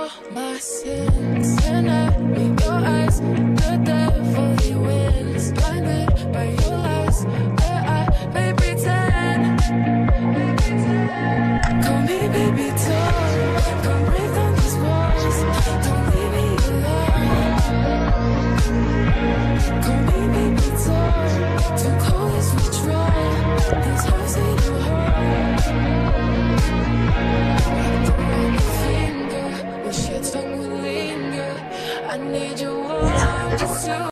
all my sins. And I read your eyes, the devil he wins. Blinded by your lies, where I may pretend. Call me baby, talk.